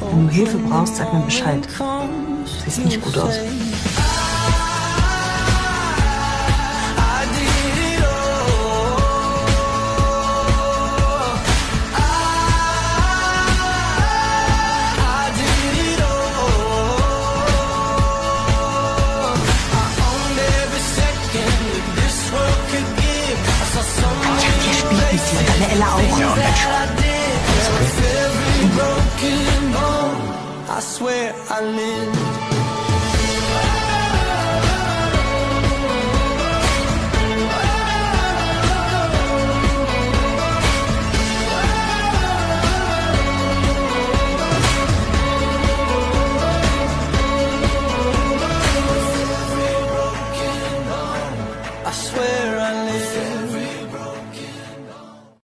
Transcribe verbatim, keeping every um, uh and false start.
Wenn du Hilfe brauchst, sag mir Bescheid. Siehst nicht gut aus. Deine Ella auch. Ja, Mensch. Ist okay.